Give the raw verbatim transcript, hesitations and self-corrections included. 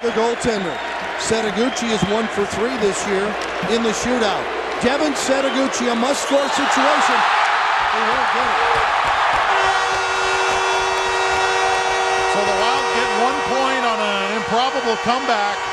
The goaltender. Setoguchi is one for three this year in the shootout. Devin Setoguchi, a must-score situation. He won't get it. So the Wild get one point on an improbable comeback.